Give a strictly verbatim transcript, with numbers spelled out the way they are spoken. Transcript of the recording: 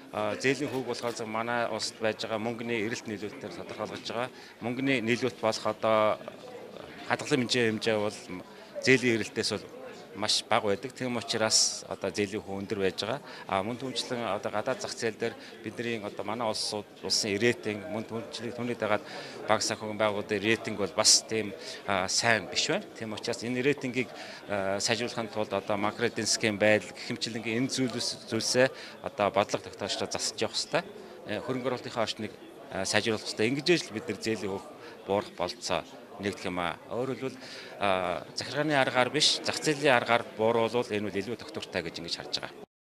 зээлийн хүүг болохоор манай улсад байж байгаа мөнгөний эрэлт нийлүүлэлтээр тодорхойлгож байгаа. Мөнгөний нийлүүлэлт болох одоо хадгалан хэмжээ хэмжээ бол зээлийн эрэлтээс бол маш бага байдаг. Тийм учраас одоо зээлийн хүү өндөр байж байгаа. А мөн түнчлэн одоо гадаад зах зээл дээр бидний одоо манай улсууд улсын рейтинг мөн түнчлэг түүний дагаад баг санхүүгийн байгууллагын рейтинг бол бас тийм сайн биш байна. Тийм учраас энэ рейтингийг сайжруулахын тулд одоо макро эдийн засгийн байдал гихэмчлэнгийн энэ зүйлс зүйлсээ одоо бодлого тогтоогчдод засаж явах хэрэгтэй. Хөрөнгө оруулалтынхаа орчныг сайжруулах хэрэгтэй. Ингэж л бид нар зээлийн хөх буурах болцоо нэгдэх юм аа. Өөрөөр хэлбэл захиргааны аргаар биш, зах зээлийн аргаар бууруулвал энэ үл илүү тогтвортой гэж ингэж харж байгаа.